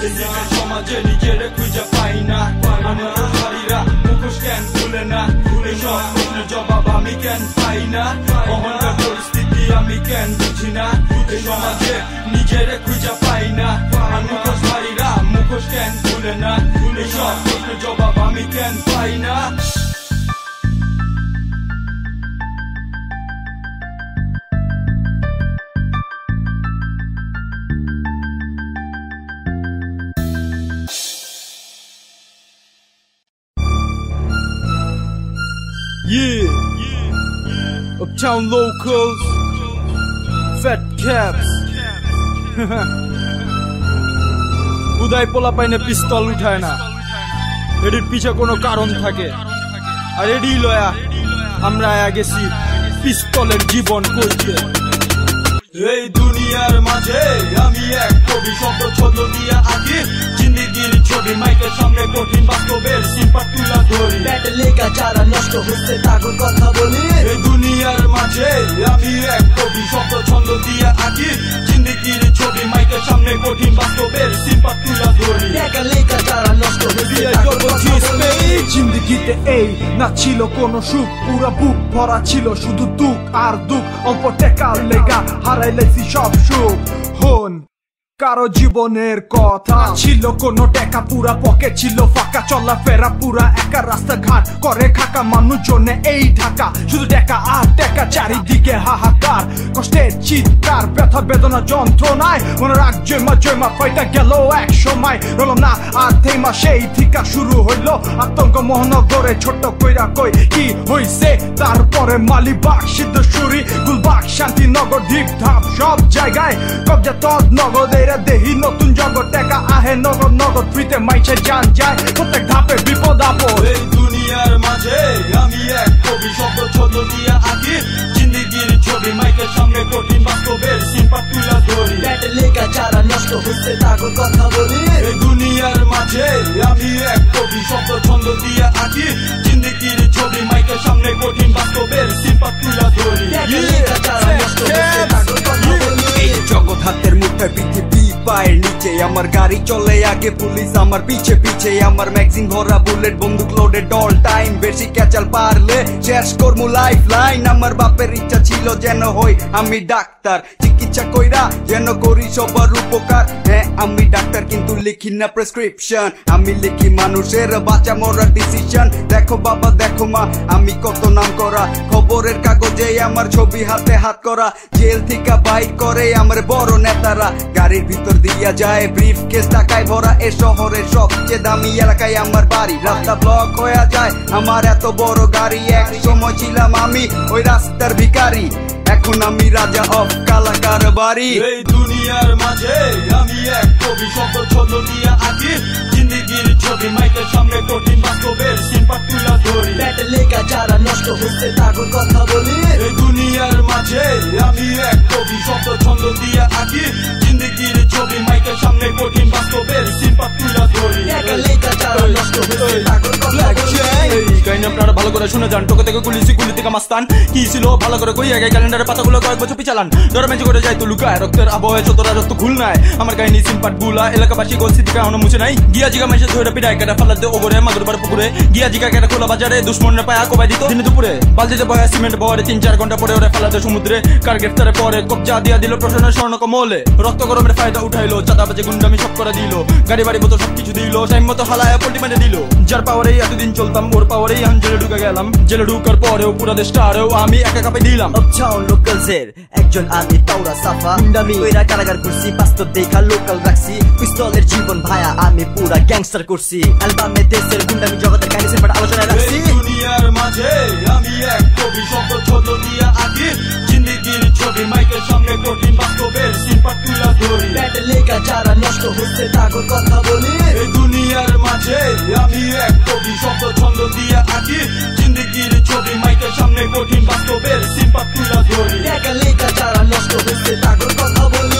S4: সমাজে নিজের খুঁজে পাই না আনন্দধারীরা মুখোশ কেন খুলে না খুলে সব প্রশ্নের জবাব আমি কেন পাই না অহংকার পরিস্থিতি আমি কেন বুঝি না সমাজে নিজের খুঁজে পাই না আনন্দধারীরা মুখোশ কেন খুলে না খুলে সব প্রশ্নের জবাব আমি কেন পাই না
S1: Yeah, Uptown Locals, Fat Caps. উদয় পোলা পাইনে পিস্তল উঠায় না এটির পিছে কোনো কারণ থাকে আর এডি লয়া আমরা আয়া গেছি পিস্তলের জীবন কইতে
S4: এই দুনিয়ার মাঝে আমি এক কবি, শব্দ ছন্দ দিয়া আঁকি জিন্দেগির ছবি, মাইকের সামনে কঠিন বাস্তবের সিম্পাত তুলা ধরি।
S3: ব্যাটে লেখা যারা নষ্ট হচ্ছে তাগর কথা বলি।
S4: এই দুনিয়ার মাঝে আমি এক কবি, শব্দ ছন্দ দিয়া আঁকি জিন্দেগির ছবি, মাইকের সামনে কঠিন বাস্তবের সিম্পাত তুলা ধরি।
S3: ব্যাটে লেখা যারা নষ্ট হচ্ছে তাগর কথা বলি।
S6: জিন্দেগিতে এই না ছিল কোনো সুখ, পুরা বুক ভরা ছিল শুধু দুঃখ আর দুঃখ। অল্প টাকার লেগা হারাইলেছি সব সুখ। হন কারো জীবনের কথা ছিল কোনো টাকা, পুরা পকেট ছিল ফাঁকা, চলা ফেরা পুরা একা, রাস্তাঘাট করে খাকা, মানুষজনে এই ঢাকা শুধু টাকা আর টাকা, চারিদিকে হাহাকার, কষ্টের চিৎকার, ব্যথা বেদনা যন্ত্রণায় মনে রাখ জয়মা জয়মা ফাইটা গেল এক সময়, রল না আর থেমা, সেই থিকা শুরু হইল আতঙ্ক মহানগরে। ছোট কইরা কই কি হইছে তারপরে মালিবাগ, সিদ্ধেশ্বরী, গুলবাগ, শান্তিনগর, ঢিপ ঢাপ সব জায়গায় কবজা তদ নগদে দেহি নতুন জগৎ, টাকা আহে নগদ নগদ, ফ্রিতে মাইছে জান যায় প্রত্যেক ধাপে বিপদ আপদ।
S4: এই দুনিয়ার মাঝে আমি এক কবি, শব্দ ছন্দ দিয়া আঁকি জিন্দেগির ছবি, মাইকের সামনে কঠিন বাস্তবের সিম্পাত তুলা ধরি।
S3: ব্যাটে লেখা যারা নষ্ট হচ্ছে তাগর কথা বলি।
S4: এই দুনিয়ার মাঝে আমি এক কবি, শব্দ ছন্দ দিয়া আঁকি জিন্দেগির ছবি, মাইকের সামনে কঠিন বাস্তবের সিম্পাত তুলা ধরি।
S3: ব্যাটে লেখা যারা নষ্ট হচ্ছে তাগর কথা বলি।
S9: এই জগৎ হাতের মুঠে, পৃথিবী পায়ের নিচে, আমার গাড়ি চলে আগে, পুলিশ আমার পিছে পিছে, আমার ম্যাগজিন ভরা বুলেট, বন্দুক লোডেড অল টাইম, বেশি ক্যাচাল পারলে শেষ করমু লাইফ লাইন। আমার বাপের ইচ্ছা ছিল যেন হই আমি ডাক্তার, চিকিৎসা কইরা যেন করি সবার উপকার। হ্যাঁ আমি ডাক্তার কিন্তু লিখি না প্রেসক্রিপশন, আমি লিখি মানুষের বাঁচা মরার ডিসিশন। দেখো বাবা দেখো মা আমি কত নাম করা, খবরের কাগজে আমার ছবি হাতে হাত করা, জেল থেকে বাইর করে আমার বড় নেতারা, গাড়ির ভিতর দিয়া যায় ব্রিফ কেস টাকায় ভরা, এ শহরের সবচেয়ে দামি এলাকায় আমার বাড়ি, রাস্তা ব্লক হয়ে যায় আমার এত বড় গাড়ি। এক সময় ছিলাম আমি ওই রাস্তার ভিখারি, এখন আমি রাজা অফ কালাকার বাড়ি।
S4: এই দুনিয়ার মাঝে আমি এক কবি, শব্দ ছন্দ দিয়া আঁকি জিন্দেগির ছবি, মাইকের সামনে কঠিন বাস্তবের সিম্পাত তুলা ধরি।
S3: ব্যাটে লেখা যারা নষ্ট হচ্ছে তাগর কথা বলি।
S4: এই দুনিয়ার মাঝে আমি এক কবি, শব্দ ছন্দ দিয়া আঁকি জিন্দেগির ছবি, মাইকের সামনে কঠিন বাস্তবের সিম্পাত তুলা ধরি।
S3: ব্যাটে লেখা যারা নষ্ট হচ্ছে তাগর কথা বলি।
S1: এই কাহিনী আপনারা ভালো করে শুনে যান। টোকে থেকে গুলিছি, গুলি থেকে মাস্তান কি ছিল ভালো করে কই আগে, ক্যালেন্ডারের পাতাগুলো কয়েক বছর পিছালান, ডরে মেঝে করে যাই তো লুকায়, রক্তের আবহাওয়ায় চতরা রক্ত খুল নাই, আমার কাহিনী সিম্পাট গুলা, এলাকাবাসী গোল স্মৃতিকা এখনো মুছে নাই। গিয়া জিগা মেসে ধরে পিড়ায় কেটে ফালাতে ওগরে মাগুরবার পুকুরে, গিয়া জিগা কেটে খোলা বাজারে, দুশ্মনে পায়া কোবাই দিত দিনে দুপুরে, বালতিতে বয়া সিমেন্ট বহরে, তিন চার ঘন্টা পরে ওরে ফালাতে সমুদ্রে, কার গ্রেফতারে পরে কবজা দিয়া দিল প্রশাসনের স্বর্ণ কমলে, রক্ত গরমের ফায়দা উঠাইলো, চাঁদা বাজে গুন্ডামি সব করে দিল, গাড়ি বাড়ি মতো সবকিছু দিল, টাইম মতো হালায় পল্টি মেরে দিল। যার পাওয়ারেই এতদিন চলতাম, ওর পাওয়ারেই এখন জেলে ঢুকে গেলাম, জেলে ঢুকার পরেও পুরা দেশটা আরেও আমি একা কাপে দিলাম।
S3: আপটাউন লোকালসের একজন আমি তাওরা সাফা, গুন্ডামি কইরা কারাগার করছি, বাস্তব দেখা লোকাল রাখছি, পিস্তলের জীবন ভায়া আমি পুরা গ্যাংস্টার করছি, অ্যালবামে দেশের গুন্ডামি জগতের কাহিনী সিম্পাট আলোচনায় রাখছি।
S4: এই দুনিয়ার মাঝে আমি এক কবি, শব্দ ছন্দ দিয়া আঁকি জিন্দেগির ছবি, মাইকের সামনে কঠিন বাস্তবের সিম্পাত তুলা ধরি।
S3: ব্যাটে লেখা যারা নষ্ট হচ্ছে তাগর কথা বলি।
S4: এই দুনিয়ার মাঝে আমি এক কবি, শব্দ ছন্দ দিয়া আঁকি জিন্দেগির ছবি, মাইকের সামনে কঠিন বাস্তবের সিম্পাত তুলা ধরি।
S3: ব্যাটে লেখা যারা নষ্ট হচ্ছে তাগর কথা বলি।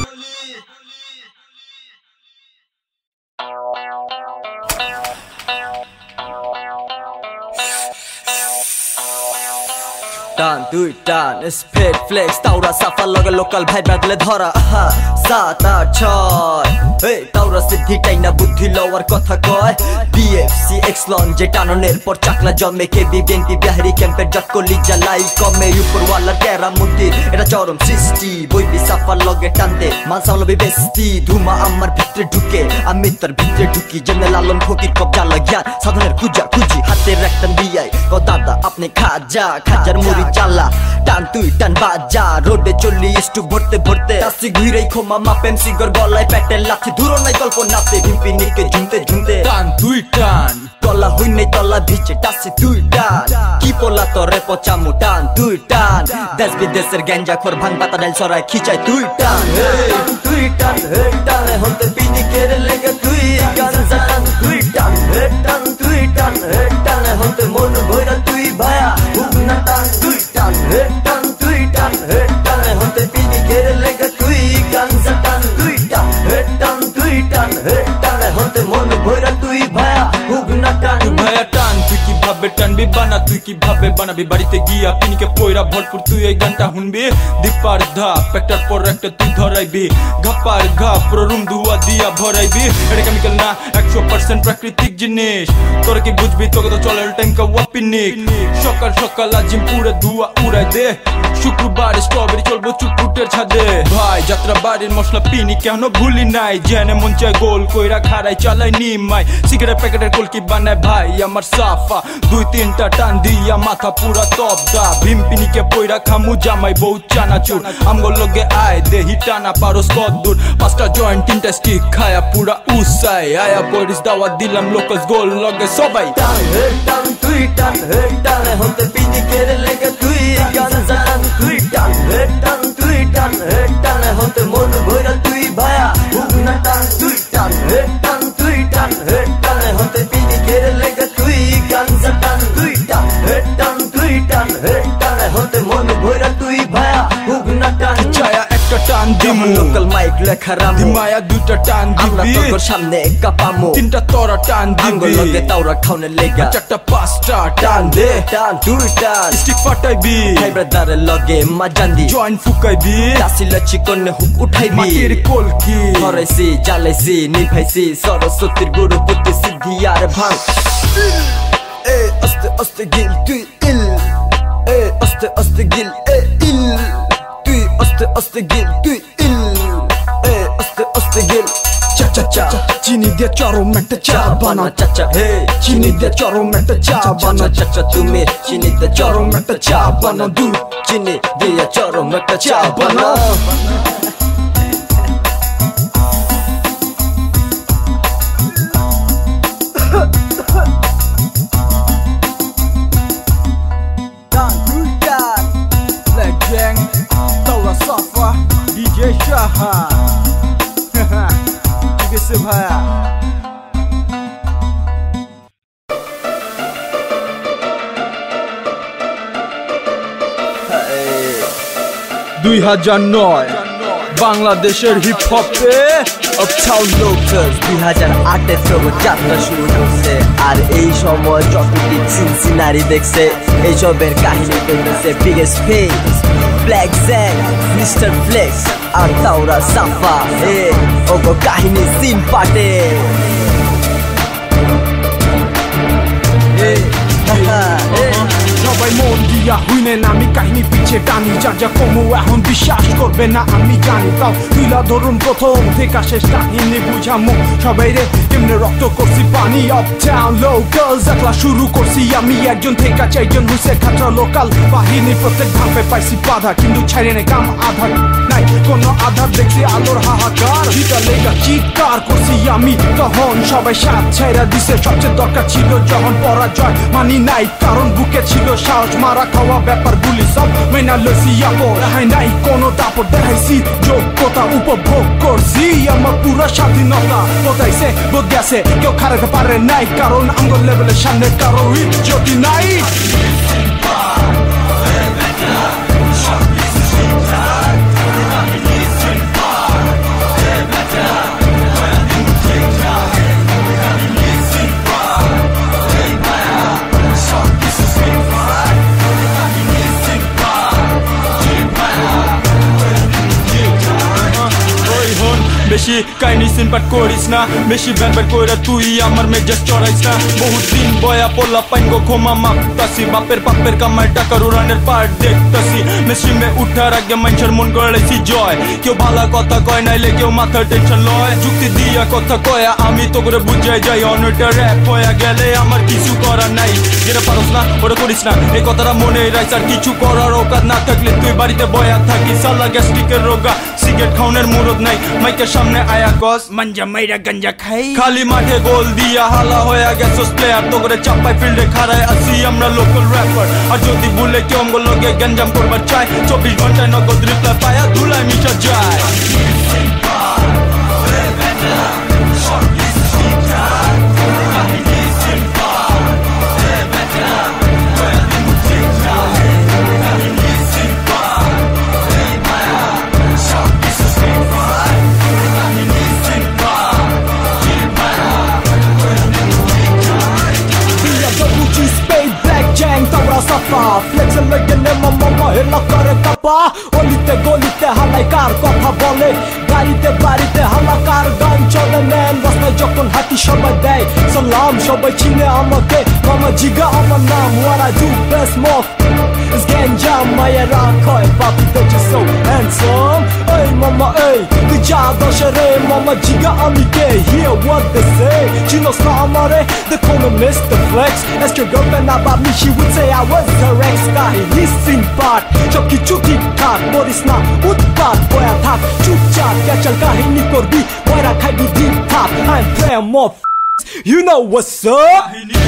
S3: টান দুই টান স্পেড ফ্লেক্স তাওরা সাফা লগে লোকাল ভাই বাগলে ধরা, আহা সাত আট ছয়। এই তাওরা সিদ্ধি টাইনা বুদ্ধি লওয়ার কথা কয়, বিএফসি এক্সলন যে টাননের পর চাকলা জমে, কেবি বেন্টি বিহারি ক্যাম্পের জট কলি জ্বালাই কমে, উপরওয়ালা টেরা মন্দির এটা চরম সৃষ্টি, বইবি সাফার লগে টানতে মাল সামলাবি বেস্তি, ধুমা আমার ভিতরে ঢুকে আমি তার ভিতরে ঢুকি, যেমনে লালন ফকির কবজা লাগিয়া সাধনের খুঁজা খুঁজি, হাতের একটা বিয়াই ও দাদা আপনি খাজা, খাজার মুড়ি চালা টান তুই টান বাজা, রোডে চললি স্টু ভরতে ভরতে, তাসি ঘুরেই খোমা মাপেম সিগর গলায় প্যাটের লাথি, ধুরো নাই গল্প নাতে ভিম্পি নিকে ঝুমতে ঝুমতে,
S4: টান তুই টান
S3: তলা হই নাই তলা ভিজে টাসি তুই টান, কি পোলা তোরে পচামু টান তুই টান, দেশ বিদেশের গ্যাঞ্জা খোর ভাঙ পাতা ডাল সরাই খিচাই তুই টান, তুই টান হে টান হতে পিনিকের লেগে তুই গাঞ্জা টান তুই টান হে টান তুই টান হে টান হতে মন ভৈরা তুই ভায়া হুগনা টান তুই টান হে টান তুই টান হে টান হতে পিনিকের
S1: আমি বানা তুই কিভাবে বানাবি বাড়িতে গিয়া পিনিকে পয়রা ভরপুর তুই এই গানটা শুনবি দীপার ধাপ একটার পর একটা তুই ধরাইবি ঘাপার ঘাপ পুরো রুম ধুয়া দিয়া ভরাইবি এটা কেমিক্যাল না একশো পার্সেন্ট প্রাকৃতিক জিনিস তোরা কি বুঝবি তোকে তো চলে ট্যাঙ্কা ওয়াপিনিক সকাল সকাল আজিম পুরো ধুয়া উড়াই দে শুক্রবার স্ট্রবেরি চলবো চুটপুটের ছাদে ভাই যাত্রা বাড়ির মশলা পিনি কেন ভুলি নাই জেনে মন চায় গোল কইরা খাড়াই চালাই নিমাই সিগারেট প্যাকেটের কলকি বানায় ভাই আমার সাফা দুই তিনটা টান দিয়া মাথা পুরা তবদা ভীম পিনিকে পয়রা খামু জামাই বউ চানাচুর আমগোর লগে আয় দেহি টানা পারস কদ্দুর পাঁচটা জয়েন্ট তিনটা স্টিক খায়া পুরা উসাই আয়া পরিস দাওয়াত দিলাম লোকাস গোল লগে সবাই
S3: টান হে টান তুই টান হে টান হতে পিনিকের লেগে তুই গাঞ্জা টান তুই টান হে টান তুই টান হে টান হতে মন ভরা তুই ভায়া হুগনা টান তুই টান হে টান তুই টান হে টান হতে পিনিকের লেগে তুই গাঞ্জা টান তুই টান হে টান তুই টান হে টান হতে মন ভরা তুই ভায়া হুগনা টান
S1: চায়া একটা টান দিমু
S3: লোকাল মাইক লেখা রামু
S1: মায়া দুইটা টান
S3: আমরা
S1: দিবি
S3: তোর সামনে একা পামু
S1: তিনটা তোরা টান
S3: আঙ্গুল
S1: দিবি
S3: লগে তাওরা খাওনে লেগা
S1: চারটা পাঁচটা টান দে
S3: টান তুই টান
S1: স্টিক ফাটাইবি
S3: ভাই ব্রাদারের লগে মাজান্দি
S1: জয়েন্ট ফুকাইবি
S3: কাশিলা চিকন হুক উঠাইবি
S1: মাটির কলকি
S3: ধরাইছি জ্বালাইছি নিভাইছি সরস্বতীর গুরু পুত্র সিদ্ধি আর ভাঙ এ আস্তে আস্তে গিল তুই ইল এ আস্তে আস্তে গিল এ ইল তুই আস্তে আস্তে গিল তুই ইল এ আস্তে আস্তে গিল চা চা চা
S6: চিনি দিয়ে চরম একটা চা বানা
S3: চাচা হে
S6: চিনি দিয়ে চরম একটা চা বানা
S3: চাচা তুমি চিনি দিয়ে চরম একটা চা বানা দুধ চিনি দিয়ে চরম একটা চা বানা
S6: Black Gang Taura Safa D J Shaha Juga sebaya
S1: দুই হাজার নয় বাংলাদেশের হিপ হপে
S3: Uptown Locals দুই হাজার আটের থেকে যাত্রা শুরু করছে আর এই সময় যতটি সিনসিনারি দেখছে এইসবের কাহিনী করতেছে biggest face black jack mister flex আর তাওরা সাফা এ ওগো কাহিনী সিন পাটে
S6: সবাই মন দিয়া হুইনেন আমি কাহিনী পিছে টানি যার যা কমু এখন বিশ্বাস করবে না আমি জানি তাও তুইলা ধরুন প্রথম থেকে শেষ কাহিনী বুঝামু সবাই রে কেমনে রক্ত করছি পানি আপটাউন লোকালস একলা শুরু করছি আমি একজন থেকে চারজন হুসে খাটরা লোকাল বাহিনী প্রত্যেক ধাপে পাইছি বাধা কিন্তু ছাইরে নে কাম আধার নাই কোনো আধার দেখছি আলোর হাহাকার যেটা লেগা চিৎকার করছি আমি তখন সবাই সাথ ছাইরা দিছে সবচেয়ে দরকার ছিল যখন পরাজয় মানি নাই কারণ বুকে ছিল সাহস মারা খাওয়া ব্যাপারগুলি সব মেনা লইছি আপন রাহাই নাই কোনো দাপট দেখাইছি যোগ্যতা উপভোগ করছি আমার পুরো স্বাধীনতা বদাইছে বদগেছে কেউ খারাতে পারে নাই কারণ আঙ্গুল লেভেলের সামনে কারো যদি নাই
S1: বেশি কাহিনী সিনপাট করিস না বেশি ব্যানব্যাট কইরা তুই আমার মেজাজ চড়াইস না বহুত দিন বয়া পোলা পাইন গো ক্ষমা মাপতাছি বাপের পাপের কামাই টাকার উড়ানের পার্ট দেখতাছি মেশিনে উঠার আগে মানুষের মন গড়াইছি জয় কেউ ভালা কথা কয় নাইলে কেউ মাথার টেনশন লয় যুক্তি দিয়া কথা কয়া আমি তো করে বুঝাই যাই অনটা র্যাপ হয়ে গেলে আমার কিছু করার নাই যেটা পারস না ওটা করিস না এই কথাটা মনে রাইস আর কিছু করার ওকাত না থাকলে তুই বাড়িতে বয়া থাকিস সালা গ্যাস্ট্রিকের রোগা সিগারেট খাওনের মুরদ নাই মাইকের সামনে আয়া কস মাঞ্জা মাইরা গাঞ্জা খাই খালি মাঠে গোল দিয়া হালা হয়ে গেছস প্লেয়ার তো করে চাপাই ফিল্ডে খাড়ায় আসি আমরা লোকাল র্যাপার আর যদি ভুলে কেউ অঙ্গ লগে গঞ্জাম করবার চাই চব্বিশ ঘন্টায় নগদ রিপ্লাই পায়া ধুলায় মিশা যায়
S5: দফা ফ্লেক্স লেগে নে মামা হেলা করে কাপা অলিতে গলিতে হালাই কার কথা বলে গাড়িতে বাড়িতে হালাকার গান চলে নেন রাস্তায় যখন হাঁটি সবাই দেয় সালাম সবাই চিনে আমাকে মামা জিগা আমার নাম what I do best moth is ganja মায়েরা কয় পাপি that you so handsome এই মামা এই তুই যা দশে রে মামা জিগা আমি কে hear what they say চিনোস না আমারে they call me Mister Flex ask your girlfriend about me she would say I was her ex কাহিনী সিনপাট সব কিছু ঠিকঠাক করিস না উৎপাত বয়া থাক চুপচাপ ক্যাচাল কাহিনী করবি বয়রা খাইবি ডিপ থাক I'm playing more you know what's up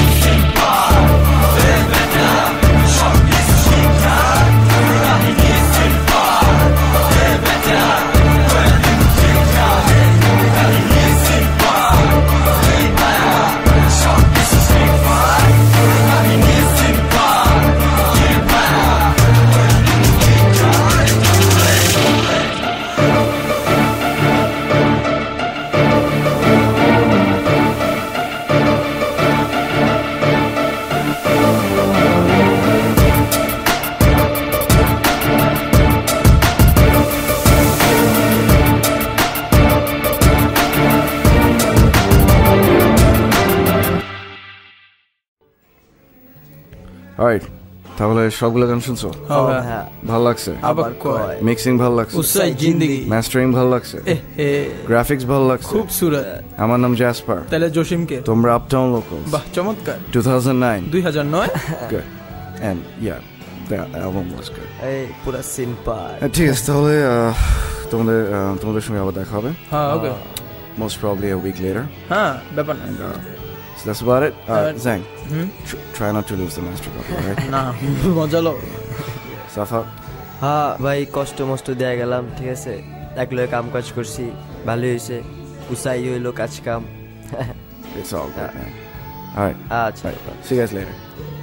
S10: alright তাহলে সবগুলো গান শুনছো
S3: হ্যাঁ
S10: ভালো লাগছে
S3: আবার কয়
S10: মিক্সিং ভালো লাগছে
S2: উসাই জিন্দেগি
S10: মাস্টারিং ভালো লাগছে
S2: এ
S10: গ্রাফিক্স ভালো লাগছে
S2: খুব সুরত
S10: আমার নাম জ্যাসপার
S2: তাহলে জসিমকে
S10: তোমরা আপটাউন লোকালস
S2: বাহ চমৎকার
S10: two thousand nine
S2: দুই হাজার নয়
S10: good and yeah that album was good
S3: এই পুরা সিনপাট
S10: ঠিক আছে তাহলে আহ, তোমাদের আহ, তোমাদের সঙ্গে আবার দেখা হবে
S2: হ্যাঁ ওকে
S10: most probably a week later
S2: হ্যাঁ ব্যাপার না
S10: and uh, so that's about it uh,
S2: Uh,
S10: Zang
S2: hmm
S10: tr- try not to lose the master copy right
S2: না মজা লো
S10: Safa
S3: হ্যাঁ ভাই কষ্ট মষ্ট দেয়া গেলাম ঠিক আছে একলো কাম কাজ করছি ভালোই হয়েছে উসাই হইলো কাজ কাম
S10: it's all good man all right
S3: আচ্ছা
S10: bye. See you guys later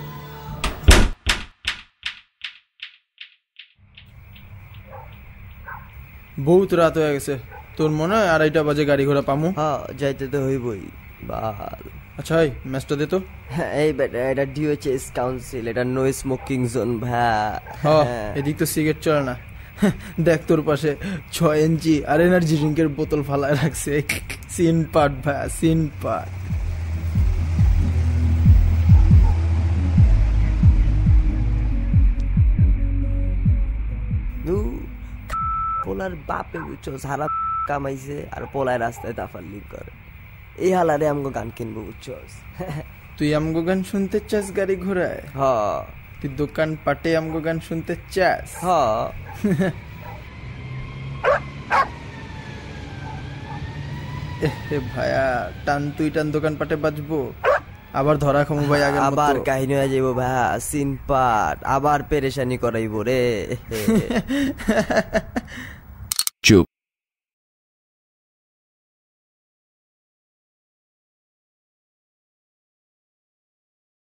S2: বহুত রাত হয়ে গেছে তোর মনে হয় আড়াইটা বাজে গাড়ি ঘোড়া পামু
S3: হ্যাঁ যাইতে তো হইবই বাল
S2: আচ্ছা এই ম্যাচটা দে তো
S3: হ্যাঁ, এই বেটা এটা ডিওএইচএস কাউন্সিল এটা নো স্মোকিং জোন ভাই
S2: হ্যাঁ এদিক তো সিগারেট চলে না দেখ তোর পাশে ছয় ইঞ্চি আর এনার্জি ড্রিঙ্কের বোতল ফালায় রাখছে সিন পাট ভাই সিন পাট
S3: পোলার বাপে বুঝছো সারা কামাইছে আর পোলায় রাস্তায় দাফাল্লি করে এই হালারে আমগো গান কিনবো বুঝছো
S2: তুই আমগো গান শুনতে চাস গাড়ি ঘোড়ায়
S3: হ
S2: তুই দোকান পাটে আমগো গান শুনতে চাস
S3: হ
S2: এ ভাইয়া টান তুই টান দোকান পাটে বাজবো আবার ধরা খামু ভাই আগে
S3: আবার কাহিনী হয়ে যাবো ভাই সিন পাট আবার পেরেশানি করাইবো রে